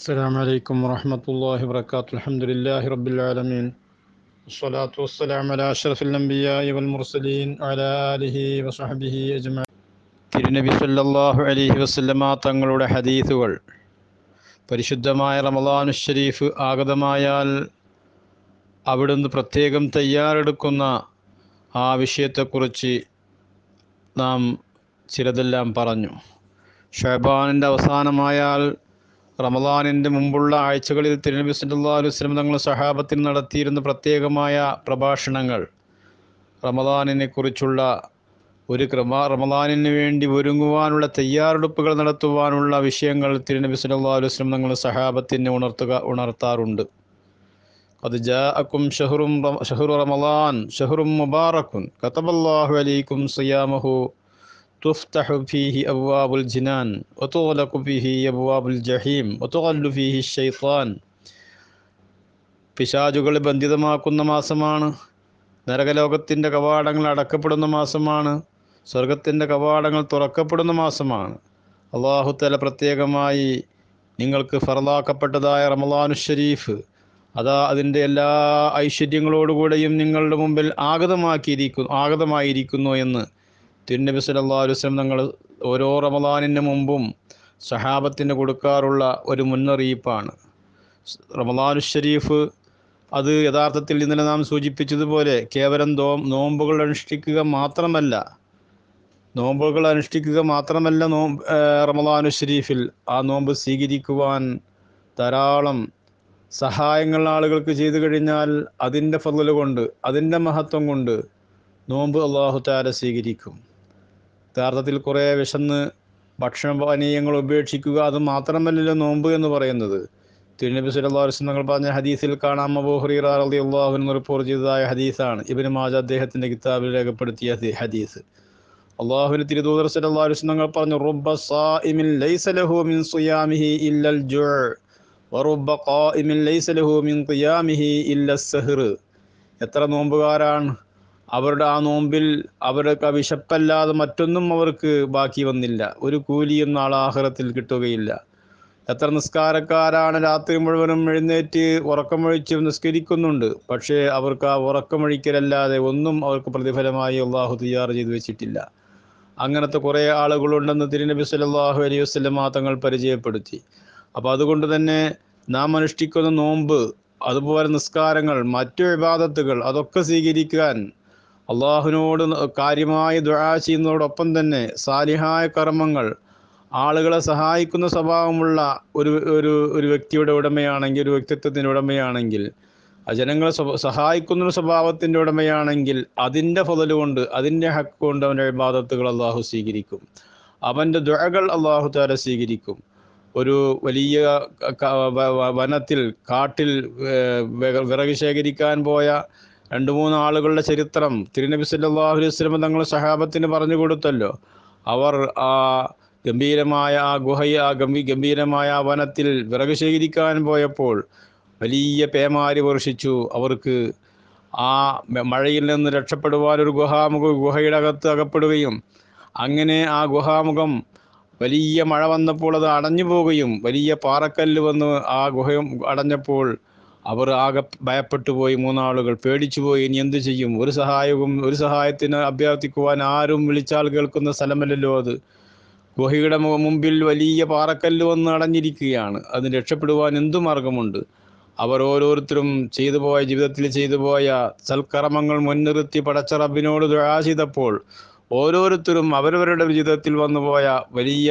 السلام عليكم ورحمة الله وبركاته. الحمد لله رب العالمين والصلاة والسلام على أشرف الأنبياء والمرسلين وعلى آله وصحبه أجمعين. തിരുനബി സല്ലല്ലാഹു അലൈഹി വസല്ലമ തങ്ങളുടെ ഹദീസുകൾ പരിശുദ്ധമായ റമളാനു ശരീഫ് ആഗതമായാൽ അവിടുന്ന് പ്രത്യേകം തയ്യാറെടുക്കുന്ന ആ വിഷയത്തെക്കുറിച്ച് നാം ചിലതെല്ലാം പറഞ്ഞു. ഷഅബാനിൻ്റെ അവസാനമായാൽ റമളാനിൻ്റെ മുമ്പുള്ള ആഴ്ചകളിൽ തിരുനബി സല്ലല്ലാഹു അലൈഹി വസല്ലം തങ്ങൾ സഹാബത്തിന് നടത്തിയിരുന്ന പ്രത്യേകമായ പ്രഭാഷണങ്ങൾ, റമളാനിനെ കുറിച്ചുള്ള ഒരു റമളാനിന് വേണ്ടി ഒരുങ്ങുവാനുള്ള തയ്യാറെടുപ്പുകൾ നടത്തുവാനുള്ള വിഷയങ്ങൾ തിരുനബി സല്ലല്ലാഹു അലൈഹി വസല്ലം തങ്ങൾ സഹാബത്തിനെ ഉണർത്താറുണ്ട്. ഖദ് ജാഅക്കും ഷഹ്റു റമളാൻ ഷഹ്റും മുബാറകുൻ കതബല്ലാഹു അലൈക്കും സിയാമഹു തുഫ്തഹു ഫീഹി അബ്വാബുൽ ജിനാൻ വതുഗ്ലഖു ഫീഹി അബ്വാബുൽ ജഹീം വതുഗല്ലു ഫീഹി ശൈത്താൻ. പിശാചുകളെ ബന്ധിതമാക്കുന്ന മാസമാണ്. നരകലോകത്തിൻ്റെ കവാടങ്ങൾ അടക്കപ്പെടുന്ന മാസമാണ്. സ്വർഗത്തിൻ്റെ കവാടങ്ങൾ തുറക്കപ്പെടുന്ന മാസമാണ്. അല്ലാഹു തആല പ്രത്യേകമായി നിങ്ങൾക്ക് ഫർളാക്കപ്പെട്ടതായ റമളാനു ശരീഫ് അതിൻ്റെ എല്ലാ ഐശ്വര്യങ്ങളോടുകൂടെയും നിങ്ങളുടെ മുമ്പിൽ ആഗതമായിരിക്കുന്നു എന്ന് തിരുനബി സല്ലല്ലാഹു അലൈഹി വസല്ലം തങ്ങൾ ഓരോ റമളാനിന് മുമ്പും സഹാബത്തിന് കൊടുക്കാറുള്ള ഒരു മുന്നറിയിപ്പാണ്. റമളാനു ശരീഫ് അത് യഥാർത്ഥത്തിൽ ഇന്നലെ നാം സൂചിപ്പിച്ചതുപോലെ കേവലം നോമ്പുകൾ അനുഷ്ഠിക്കുക മാത്രമല്ല റമളാനു ശരീഫിൽ ആ നോമ്പ് സ്വീകരിക്കുവാൻ ധാരാളം സഹായങ്ങൾ ആളുകൾക്ക് ചെയ്തു കഴിഞ്ഞാൽ അതിൻ്റെ ഫضല് കൊണ്ട്, അതിൻ്റെ മഹത്വം കൊണ്ട് നോമ്പ് അല്ലാഹു തആല സ്വീകരിക്കും. യഥാർത്ഥത്തിൽ കുറേ വിശന്ന് ഭക്ഷണപാനീയങ്ങൾ ഉപേക്ഷിക്കുക അത് മാത്രമല്ലല്ലോ നോമ്പ് എന്ന് പറയുന്നത്. തിരുനബി സല്ലല്ലാഹു അലൈഹി വസല്ലം പറഞ്ഞ ഹദീസിൽ കാണാം, അബൂ ഹുറൈറ റളിയല്ലാഹു അൻഹു റിപ്പോർട്ട് ചെയ്തതായ ഹദീസാണ്. ഇബ്നു മാജ അദ്ദേഹത്തിൻ്റെ കിതാബിൽ രേഖപ്പെടുത്തിയ ഹദീസ്. അല്ലാഹുവിൻ്റെ തിരുദൂതർ സല്ലല്ലാഹു അലൈഹി വസല്ലം പറഞ്ഞു, റുബ്ബ സായിമിൻ ലൈസ ലഹു മിൻ സിയാമിഹി ഇല്ലൽ ജുഅ വറുബ്ബ ഖായിമിൻ ലൈസ ലഹു മിൻ ഖിയാമിഹി ഇല്ലസ് സഹ്ർ. എത്ര നോമ്പുകാരാണ്, അവരുടെ ആ നോമ്പിൽ അവർക്ക് വിശപ്പല്ലാതെ മറ്റൊന്നും അവർക്ക് ബാക്കി വന്നില്ല, ഒരു കൂലിയും നാളെ ആഖിറത്തിൽ കിട്ടുകയില്ല. എത്ര നിസ്കാരക്കാരാണ് രാത്രി മുഴുവനും എഴുന്നേറ്റ് ഉറക്കമൊഴിച്ച് നിസ്കരിക്കുന്നുണ്ട്, പക്ഷേ അവർക്ക് ആ ഉറക്കമൊഴിക്കലല്ലാതെ ഒന്നും അവർക്ക് പ്രതിഫലമായി അള്ളാഹു തയ്യാർ ചെയ്തു വെച്ചിട്ടില്ല. അങ്ങനത്തെ കുറേ ആളുകളുണ്ടെന്ന് തിരുനബി സല്ലല്ലാഹു അലൈഹി വസല്ലം തങ്ങൾ പരിചയപ്പെടുത്തി. അപ്പോൾ അതുകൊണ്ട് തന്നെ നാം അനുഷ്ഠിക്കുന്ന നോമ്പ്, അതുപോലെ നിസ്കാരങ്ങൾ, മറ്റു ഇബാദത്തുകൾ അതൊക്കെ സ്വീകരിക്കാൻ അള്ളാഹുവിനോട് കാര്യമായി ദുആ ചെയ്യുന്നതോടൊപ്പം തന്നെ സാലിഹായ കർമ്മങ്ങൾ, ആളുകളെ സഹായിക്കുന്ന സ്വഭാവമുള്ള ഒരു വ്യക്തിയുടെ ഉടമയാണെങ്കിൽ, ഒരു വ്യക്തിത്വത്തിൻ്റെ ഉടമയാണെങ്കിൽ, ജനങ്ങളെ സഹായിക്കുന്ന സ്വഭാവത്തിൻ്റെ ഉടമയാണെങ്കിൽ അതിൻ്റെ ഫضല് കൊണ്ട്, അതിൻ്റെ ഹക്ക് കൊണ്ട് അവൻ്റെ ഇബാദത്തുകൾ അള്ളാഹു സ്വീകരിക്കും. അവൻ്റെ ദുആകൾ അള്ളാഹു തആല സ്വീകരിക്കും. ഒരു വലിയ വനത്തിൽ, കാട്ടിൽ വിറക് ശേഖരിക്കാൻ പോയ 2-3 ആളുകളുടെ ചരിത്രം തിരുനബി സല്ലല്ലാഹു അലൈഹി വസല്ലം തങ്ങൾ സഹാബത്തിന് പറഞ്ഞു കൊടുത്തല്ലോ. അവർ ആ ഗംഭീരമായ ഗംഭീരമായ വനത്തിൽ വിറക് ശേഖരിക്കാൻ പോയപ്പോൾ വലിയ പേമാരി വർഷിച്ചു. അവർക്ക് ആ മഴയിൽ നിന്ന് രക്ഷപ്പെടുവാൻ ഒരു ഗുഹയുടെ അകത്ത് അകപ്പെടുകയും, അങ്ങനെ ആ ഗുഹാമുഖം വലിയ മഴ വന്നപ്പോൾ അത് അടഞ്ഞു പോവുകയും, വലിയ പാറക്കല്ല് വന്ന് ആ ഗുഹയും അടഞ്ഞപ്പോൾ അവർ ആകെ ഭയപ്പെട്ടു പോയി. 3 ആളുകൾ പേടിച്ചു പോയി. ഇനി എന്തു ചെയ്യും? ഒരു സഹായത്തിന് അഭ്യർത്ഥിക്കുവാൻ ആരും വിളിച്ചാൽ കേൾക്കുന്ന സ്ഥലമല്ലല്ലോ അത്. ഗുഹയുടെ മുമ്പിൽ വലിയ പാറക്കല്ല് വന്ന് അടഞ്ഞിരിക്കുകയാണ്. അതിന് രക്ഷപ്പെടുവാൻ എന്തു മാർഗമുണ്ട്? അവർ ഓരോരുത്തരും ജീവിതത്തിൽ ചെയ്തു പോയ സൽക്കർമ്മങ്ങൾ മുൻനിർത്തി പടച്ച റബ്ബിനോട് ദുആ ചെയ്തപ്പോൾ ഓരോരുത്തരും അവരവരുടെ ജീവിതത്തിൽ വന്നുപോയ വലിയ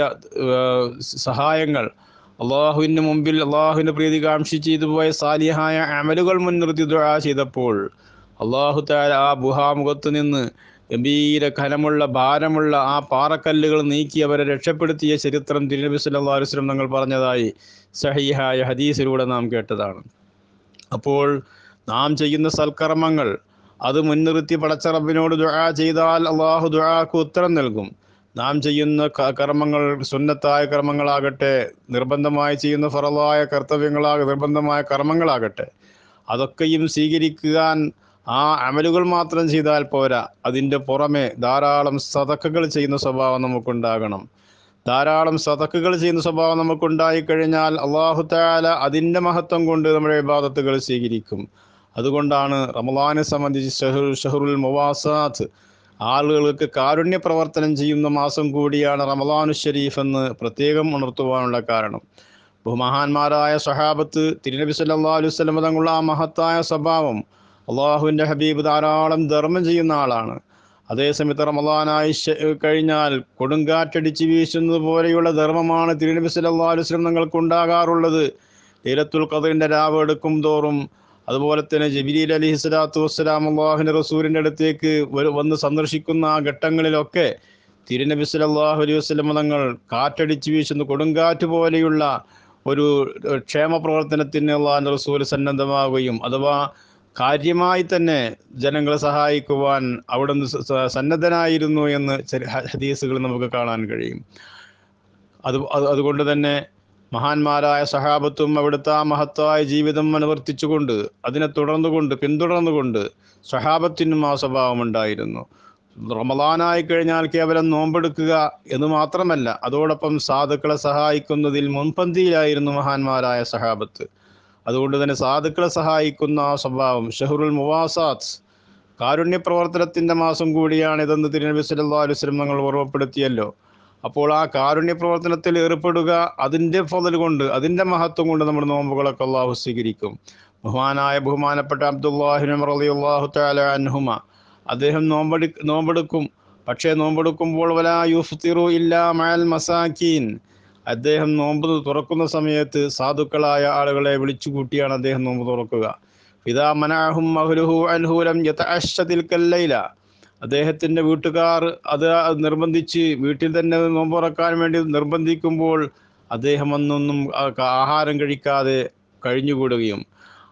സഹായങ്ങൾ, അള്ളാഹുവിൻ്റെ മുമ്പിൽ അള്ളാഹുവിൻ്റെ പ്രീതി കാംക്ഷി ചെയ്തു പോയ സാലിഹായ അമലുകൾ മുൻനിർത്തി ദുആ ചെയ്തപ്പോൾ അള്ളാഹു തആല ആ ഗുഹാമുഖത്ത് നിന്ന് ഗംഭീര ഘനമുള്ള ഭാരമുള്ള ആ പാറക്കല്ലുകൾ നീക്കി അവരെ രക്ഷപ്പെടുത്തിയ ചരിത്രം തിരുനബി സല്ലല്ലാഹു അലൈഹി വസല്ലം തങ്ങൾ പറഞ്ഞതായി സഹീഹായ ഹദീസിലൂടെ നാം കേട്ടതാണ്. അപ്പോൾ നാം ചെയ്യുന്ന സൽക്കർമ്മങ്ങൾ അത് മുൻനിർത്തി പടച്ച റബ്ബിനോട് ദുആ ചെയ്താൽ അള്ളാഹു ദുആക്ക് ഉത്തരം നൽകും. നാം ചെയ്യുന്ന കർമ്മങ്ങൾ, സുന്നത്തായ കർമ്മങ്ങളാകട്ടെ, നിർബന്ധമായി ചെയ്യുന്ന ഫറളായ നിർബന്ധമായ കർമ്മങ്ങളാകട്ടെ, അതൊക്കെയും സ്വീകരിക്കാൻ ആ അമലുകൾ മാത്രം ചെയ്താൽ പോരാ. അതിൻ്റെ പുറമെ ധാരാളം സദഖകൾ ചെയ്യുന്ന സ്വഭാവം നമുക്കുണ്ടാകണം. ധാരാളം സദഖകൾ ചെയ്യുന്ന സ്വഭാവം നമുക്കുണ്ടായിക്കഴിഞ്ഞാൽ അല്ലാഹു തആല അതിൻ്റെ മഹത്വം കൊണ്ട് നമ്മുടെ ഇബാദത്തുകൾ സ്വീകരിക്കും. അതുകൊണ്ടാണ് റമളാനെ സംബന്ധിച്ച് ഷഹറുൽ മുവാസാത്ത്, ആളുകൾക്ക് കാരുണ്യ പ്രവർത്തനം ചെയ്യുന്ന മാസം കൂടിയാണ് റമളാനു ഷരീഫ് എന്ന് പ്രത്യേകം ഉണർത്തുവാനുള്ള കാരണം. ബഹുമഹാന്മാരായ സ്വഹാബത്ത്, തിരുനബി സല്ലല്ലാഹു അലൈഹി വസല്ലം തങ്ങളുടെ ആ മഹത്തായ സ്വഭാവം, അള്ളാഹുവിൻ്റെ ഹബീബ് ധാരാളം ധർമ്മം ചെയ്യുന്ന ആളാണ്. അതേസമയത്ത് റമളാനായി കഴിഞ്ഞാൽ കൊടുങ്കാറ്റടിച്ച് വീശുന്നത് പോലെയുള്ള ധർമ്മമാണ് തിരുനബി സല്ലല്ലാഹു അലൈഹി വസല്ലം തങ്ങൾക്ക് ഉണ്ടാകാറുള്ളത്. ലൈലത്തുൽ ഖദ്റിൻ്റെ രാവ് എടുക്കും തോറും, അതുപോലെ തന്നെ ജിബ്രീൽ അലൈഹിസ്സലാത്തു വസ്സലാം അല്ലാഹുവിൻ്റെ റസൂലിൻ്റെ അടുത്തേക്ക് വന്ന് സന്ദർശിക്കുന്ന ആ ഘട്ടങ്ങളിലൊക്കെ തിരുനബി സല്ലല്ലാഹു അലൈഹി വസല്ലം തങ്ങൾ കാറ്റടിച്ച് വീശുന്ന കൊടുങ്കാറ്റ് പോലെയുള്ള ഒരു ക്ഷേമ പ്രവർത്തനത്തിന് അല്ലാഹുവിൻ്റെ റസൂൽ സന്നദ്ധമാവുകയും, അഥവാ കാര്യമായി തന്നെ ജനങ്ങളെ സഹായിക്കുവാൻ അവിടുന്ന് സന്നദ്ധനായിരുന്നു എന്ന് ഹദീസുകൾ നമുക്ക് കാണാൻ കഴിയും. അതുകൊണ്ട് തന്നെ മഹാന്മാരായ സഹാബത്തും അവിടുത്തെ ആ മഹത്തായ ജീവിതം അനുവർത്തിച്ചുകൊണ്ട് അതിനെ പിന്തുടർന്നുകൊണ്ട് സഹാബത്തിനും ആ സ്വഭാവമുണ്ടായിരുന്നു. റമളാനായി കഴിഞ്ഞാൽ കേവലം നോമ്പെടുക്കുക എന്ന് മാത്രമല്ല, അതോടൊപ്പം സാധുക്കളെ സഹായിക്കുന്നതിൽ മുൻപന്തിയിലായിരുന്നു മഹാന്മാരായ സഹാബത്ത്. അതുകൊണ്ട് തന്നെ സാധുക്കളെ സഹായിക്കുന്ന ആ സ്വഭാവം, ഷഹറുൽ മുവാസാത്ത്, കാരുണ്യ പ്രവർത്തനത്തിൻ്റെ മാസം കൂടിയാണ് ഇതെന്ന് തിരുനബി സല്ലല്ലാഹു അലൈഹി വസല്ലം തങ്ങൾ ഓർമ്മപ്പെടുത്തിയല്ലോ. അപ്പോൾ ആ കാരുണ്യ പ്രവർത്തനത്തിൽ ഏർപ്പെടുക, അതിൻ്റെ ഫളൽ കൊണ്ട്, അതിൻ്റെ മഹത്വം കൊണ്ട് നമ്മുടെ നോമ്പുകളൊക്കെ അല്ലാഹു സ്വീകരിക്കും. ബഹുമാനപ്പെട്ട അബ്ദുല്ലാഹി ഇബ്നു ഉമർ റളിയല്ലാഹു തആല അൻഹുമ, അദ്ദേഹം നോമ്പെടുക്കും. പക്ഷേ നോമ്പെടുക്കുമ്പോൾ വലാ യുഫ്തിറു ഇല്ലാ മഅൽ മസാക്കീൻ, അദ്ദേഹം നോമ്പ് തുറക്കുന്ന സമയത്ത് സാധുക്കളായ ആളുകളെ വിളിച്ചു കൂട്ടിയാണ് അദ്ദേഹം നോമ്പ് തുറക്കുക. ഇദാ മനഅഹും അഹ്ലുഹു അൻഹു ലം യതഅശ്ശ തിൽക്കൽ ലൈല, അദ്ദേഹത്തിൻ്റെ വീട്ടുകാർ അത് നിർബന്ധിച്ച് വീട്ടിൽ തന്നെ നോമ്പ് തുറക്കാൻ വേണ്ടി നിർബന്ധിക്കുമ്പോൾ അദ്ദേഹം അന്നൊന്നും ആഹാരം കഴിക്കാതെ കഴിഞ്ഞുകൂടുകയും,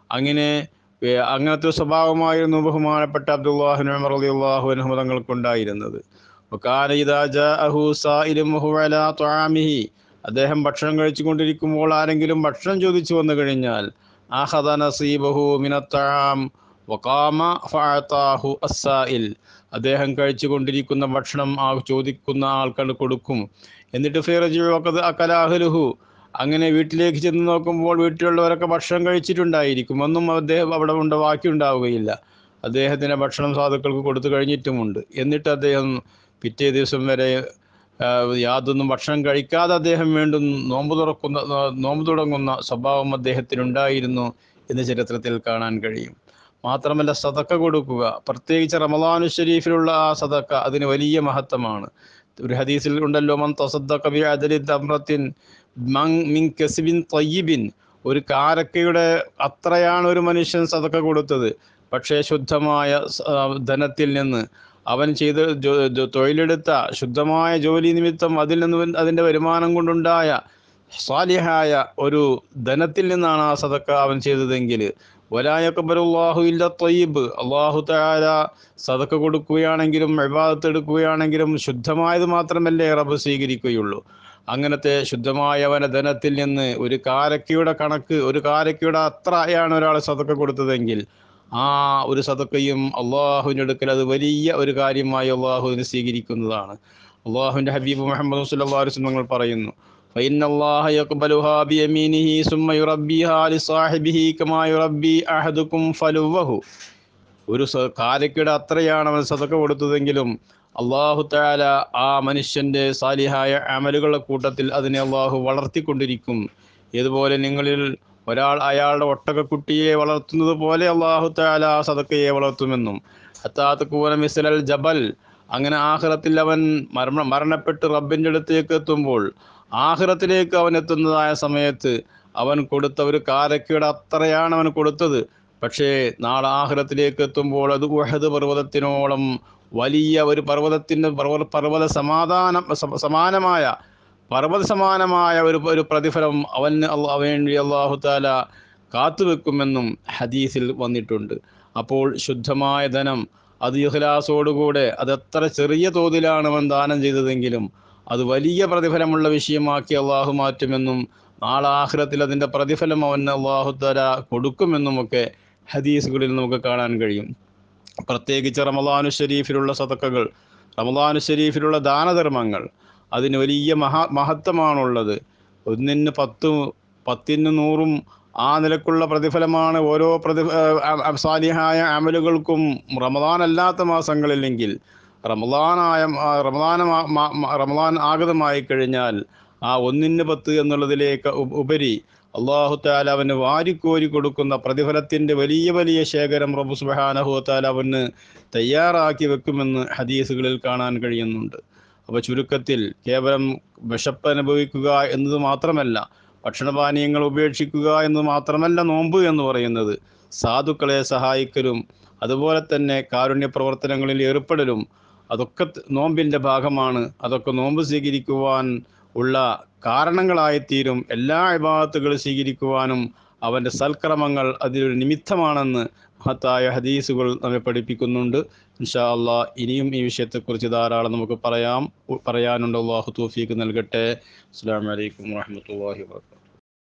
അങ്ങനത്തെ സ്വഭാവമായിരുന്നു ബഹുമാനപ്പെട്ട അബ്ദുല്ലാഹി ഇബ്നു ഉമർ റളിയല്ലാഹു അൻഹു തങ്ങൾക്കുണ്ടായിരുന്നത്. വകാന ഇദാ ജാഅഹു സായിലും വഹുവ അലാ തുആമിഹി, അദ്ദേഹം ഭക്ഷണം കഴിച്ചുകൊണ്ടിരിക്കുമ്പോൾ ആരെങ്കിലും ഭക്ഷണം ചോദിച്ചു വന്നു കഴിഞ്ഞാൽ അഖദ നസീബഹു മിനത്ത് തആം വഖാമ ഫഅതാഹു അസ്സായിൽ, അദ്ദേഹം കഴിച്ചുകൊണ്ടിരിക്കുന്ന ഭക്ഷണം ആ ചോദിക്കുന്ന ആൾക്കാണ് കൊടുക്കും. എന്നിട്ട് ഫിറജു വഖദ് അകല അഹ്ലുഹു, അങ്ങനെ വീട്ടിലേക്ക് ചെന്ന് നോക്കുമ്പോൾ വീട്ടിലുള്ളവരൊക്കെ ഭക്ഷണം കഴിച്ചിട്ടുണ്ടായിരിക്കും, ഒന്നും അദ്ദേഹം അവിടെ ബാക്കി ഉണ്ടാവുകയില്ല. അദ്ദേഹത്തിൻ്റെ ഭക്ഷണം സാധുക്കൾക്ക് കൊടുത്തു കഴിഞ്ഞിട്ടുമുണ്ട്. എന്നിട്ട് അദ്ദേഹം പിറ്റേ ദിവസം വരെ യാതൊന്നും ഭക്ഷണം കഴിക്കാതെ അദ്ദേഹം വീണ്ടും നോമ്പ് തുടങ്ങുന്ന സ്വഭാവം അദ്ദേഹത്തിനുണ്ടായിരുന്നു എന്ന് ചരിത്രത്തിൽ കാണാൻ കഴിയും. മാത്രമല്ല, സദക്ക കൊടുക്കുക, പ്രത്യേകിച്ച് റമളാനു ഷരീഫിലുള്ള ആ സദക്ക, അതിന് വലിയ മഹത്വമാണ്. ഒരു ഹദീസിൽ ഉണ്ടല്ലോ, മൻ തസദ്ദഖ ബിഅദലി തംറത്തിൻ മിൻ കസ്ബിൻ തയ്യിബിൻ, ഒരു കാരക്കയുടെ അത്രയാണ് ഒരു മനുഷ്യൻ സദക്ക കൊടുത്തത്, പക്ഷേ ശുദ്ധമായ ധനത്തിൽ നിന്ന് അവൻ ചെയ്ത് തൊഴിലെടുത്ത ശുദ്ധമായ ജോലി നിമിത്തം അതിൽ നിന്ന് അതിൻ്റെ വരുമാനം കൊണ്ടുണ്ടായ സാലിഹായ ഒരു ധനത്തിൽ നിന്നാണ് ആ സദക്ക അവൻ ചെയ്തതെങ്കിൽ, വലാ യഖ്ബലുല്ലാഹു ഇല്ല ത്വയ്യിബ്, അല്ലാഹു തആല സദക്ക കൊടുക്കുകയാണെങ്കിലും ഇബാദത്ത് എടുക്കുകയാണെങ്കിലും ശുദ്ധമായത് മാത്രമല്ലേ റബ്ബ് സ്വീകരിക്കുകയുള്ളൂ. അങ്ങനത്തെ ശുദ്ധമായ അവന ധനത്തിൽ നിന്ന് ഒരു കാരക്കയുടെ അത്രയാണ് ഒരാൾ സദക്ക കൊടുത്തതെങ്കിൽ, ആ ഒരു സദക്കയും അള്ളാഹുവിൻ്റെ അടുക്കൽ അത് വലിയ ഒരു കാര്യമായി അള്ളാഹുവിന് സ്വീകരിക്കുന്നതാണ്. അള്ളാഹുവിൻ്റെ ഹബീബ് മുഹമ്മദ് സല്ലല്ലാഹു അലൈഹി വസല്ലം പറയുന്നു, ഫഇന്നല്ലാഹ യഖ്ബലുഹാ ബിയമീനിഹി സുമ്മ യുറബ്ബിഹാ ലിസാഹിബിഹി കമാ യുറബ്ബി അഹദുക്കും ഫലുവഹു. ഒരു കാരക്കയുടെ അത്രയാണ് അവൻ സദക്ക കൊടുത്തതെങ്കിലും അള്ളാഹു തആല ആ മനുഷ്യൻ്റെ സാലിഹായ അമലുകളുടെ കൂട്ടത്തിൽ അതിനെ അള്ളാഹു വളർത്തിക്കൊണ്ടിരിക്കും. ഇതുപോലെ നിങ്ങളിൽ ഒരാൾ അയാളുടെ ഒട്ടകക്കുട്ടിയെ വളർത്തുന്നത് പോലെ അള്ളാഹു തആല സദക്കയെ വളർത്തുമെന്നും, ഹത്താ തകൂന മിസ്ലൽ ജബൽ, അങ്ങനെ ആഖിറത്തിൽ അവൻ മരണപ്പെട്ട് റബ്ബിൻ്റെ അടുത്തേക്ക് എത്തുമ്പോൾ, ആഖിറത്തിലേക്ക് അവൻ എത്തുന്നതായ സമയത്ത് അവൻ കൊടുത്ത ഒരു കാരക്കയുടെ അത്രയാണ് അവൻ കൊടുത്തത്. പക്ഷേ നാളെ ആഖിറത്തിലേക്ക് എത്തുമ്പോൾ അത് ഉഹദ് പർവ്വതത്തിനോളം വലിയ ഒരു സമാനമായ ഒരു പ്രതിഫലം അവന് അല്ലാഹു തആല കാത്തുവെക്കുമെന്നും ഹദീസിൽ വന്നിട്ടുണ്ട്. അപ്പോൾ ശുദ്ധമായ ധനം, അത് ഇഖ്ലാസോടുകൂടെ, അതെത്ര ചെറിയ തോതിലാണ് അവൻ ദാനം ചെയ്തതെങ്കിലും അത് വലിയ പ്രതിഫലമുള്ള വിഷയമാക്കി അള്ളാഹു മാറ്റുമെന്നും, നാളെ ആഖിറത്തിൽ അതിൻ്റെ പ്രതിഫലം അവന് അല്ലാഹു തആല കൊടുക്കുമെന്നുമൊക്കെ ഹദീസുകളിൽ നമുക്ക് കാണാൻ കഴിയും. പ്രത്യേകിച്ച് റമളാനു ഷരീഫിലുള്ള സദക്കകൾ, റമളാനു ഷരീഫിലുള്ള ദാനധർമ്മങ്ങൾ, അതിന് വലിയ മഹത്വമാണുള്ളത്. 1-ന് 10, 10-ന് 100 ആ നിലക്കുള്ള പ്രതിഫലമാണ് ഓരോ സാലിഹായ അമലുകൾക്കും. റമദാൻ അല്ലാത്ത മാസങ്ങളില്ലെങ്കിൽ റമദാൻ ആഗതമായി കഴിഞ്ഞാൽ ആ 1-ന് 10 എന്നുള്ളതിലേക്ക് ഉപരി അല്ലാഹു തആല അവന് വാരിക്കോരി കൊടുക്കുന്ന പ്രതിഫലത്തിൻ്റെ വലിയ വലിയ ശേഖരം റബ്ബ് സുബ്ഹാനഹു വ തആല അവന് തയ്യാറാക്കി വെക്കുമെന്ന് ഹദീസുകളിൽ കാണാൻ കഴിയുന്നുണ്ട്. അപ്പോൾ ചുരുക്കത്തിൽ കേവലം വിശപ്പ് അനുഭവിക്കുക എന്നത് മാത്രമല്ല, ഭക്ഷണപാനീയങ്ങൾ ഉപേക്ഷിക്കുക എന്ന് മാത്രമല്ല നോമ്പ് എന്ന് പറയുന്നത്. സാധുക്കളെ സഹായിക്കലും അതുപോലെ തന്നെ കാരുണ്യ പ്രവർത്തനങ്ങളിൽ ഏർപ്പെടലും അതൊക്കെ നോമ്പിൻ്റെ ഭാഗമാണ്. അതൊക്കെ നോമ്പ് സ്വീകരിക്കുവാൻ ഉള്ള കാരണങ്ങളായിത്തീരും. എല്ലാ ഇബാദത്തുകൾ സ്വീകരിക്കുവാനും അവൻ്റെ സൽക്രമങ്ങൾ അതിലൊരു നിമിത്തമാണെന്ന് മഹത്തായ ഹദീസുകൾ നമ്മെ പഠിപ്പിക്കുന്നുണ്ട്. ഇൻഷാ അല്ലാഹ് ഇനിയും ഈ വിഷയത്തെക്കുറിച്ച് ധാരാളം നമുക്ക് പറയാനുണ്ട്. അല്ലാഹു തൗഫീഖ് നൽകട്ടെ. അസ്സലാമു അലൈക്കും വറഹ്മത്തുള്ളാഹി വബറകാതുഹു.